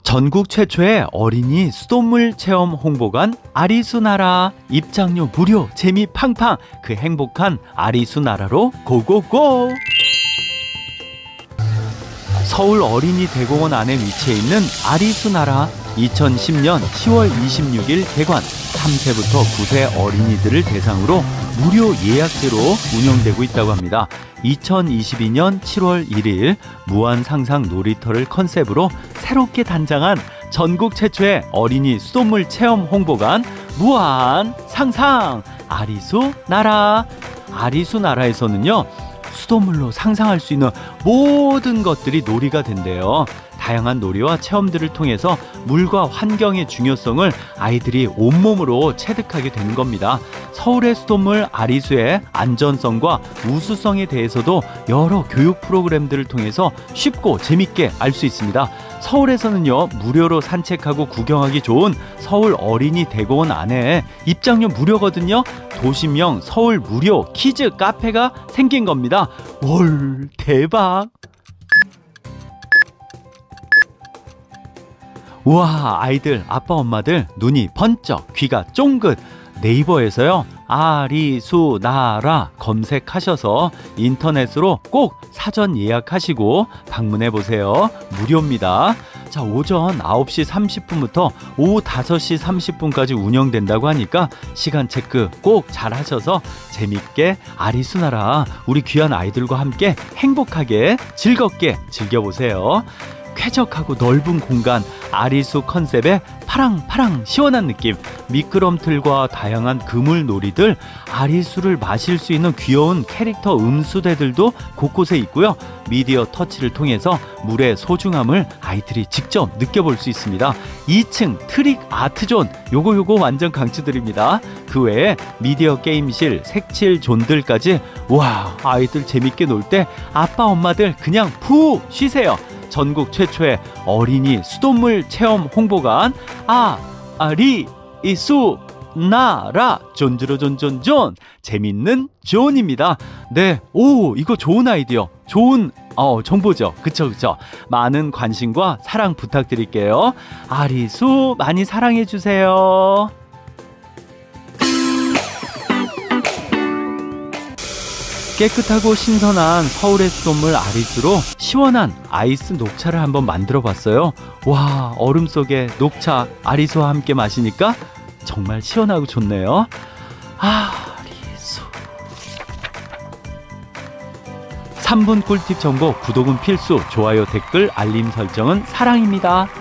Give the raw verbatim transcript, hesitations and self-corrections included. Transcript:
전국 최초의 어린이 수돗물 체험 홍보관 아리수나라, 입장료 무료, 재미 팡팡, 그 행복한 아리수나라로 고고고! 서울 어린이대공원 안에 위치해 있는 아리수나라, 이천십 년 시월 이십육일 개관, 삼 세부터 구 세 어린이들을 대상으로 무료 예약제로 운영되고 있다고 합니다. 이천이십이 년 칠월 일일 무한 상상 놀이터를 컨셉으로 새롭게 단장한 전국 최초의 어린이 수돗물 체험 홍보관 무한 상상 아리수 나라. 아리수 나라에서는요, 수돗물로 상상할 수 있는 모든 것들이 놀이가 된대요. 다양한 놀이와 체험들을 통해서 물과 환경의 중요성을 아이들이 온몸으로 체득하게 되는 겁니다. 서울의 수돗물 아리수의 안전성과 우수성에 대해서도 여러 교육 프로그램들을 통해서 쉽고 재밌게 알 수 있습니다. 서울에서는요, 무료로 산책하고 구경하기 좋은 서울 어린이 대공원 안에 입장료 무료거든요. 도심형 서울 무료 키즈 카페가 생긴 겁니다. 월 대박! 우와, 아이들, 아빠, 엄마들 눈이 번쩍, 귀가 쫑긋. 네이버에서요, 아리수나라 검색하셔서 인터넷으로 꼭 사전 예약하시고 방문해 보세요. 무료입니다. 자, 오전 아홉 시 삼십 분부터 오후 다섯 시 삼십 분까지 운영된다고 하니까 시간 체크 꼭 잘 하셔서 재밌게 아리수나라 우리 귀한 아이들과 함께 행복하게 즐겁게 즐겨보세요. 쾌적하고 넓은 공간, 아리수 컨셉의 파랑파랑 시원한 느낌, 미끄럼틀과 다양한 그물 놀이들, 아리수를 마실 수 있는 귀여운 캐릭터 음수대들도 곳곳에 있고요. 미디어 터치를 통해서 물의 소중함을 아이들이 직접 느껴볼 수 있습니다. 이 층 트릭 아트존, 요거 요거 완전 강추드립니다. 그 외에 미디어 게임실, 색칠 존들까지, 와, 아이들 재밌게 놀 때 아빠 엄마들 그냥 푹 쉬세요. 전국 최초의 어린이 수돗물 체험 홍보관 아, 아리, 이수, 나라, 존주로존존존, 재밌는 존입니다. 네, 오, 이거 좋은 아이디어, 좋은 어, 정보죠. 그쵸, 그쵸. 많은 관심과 사랑 부탁드릴게요. 아리수 많이 사랑해주세요. 깨끗하고 신선한 서울의 수돗물 아리수로 시원한 아이스 녹차를 한번 만들어 봤어요. 와, 얼음 속에 녹차 아리수와 함께 마시니까 정말 시원하고 좋네요. 아리수. 삼 분 꿀팁 정보, 구독은 필수, 좋아요, 댓글, 알림 설정은 사랑입니다.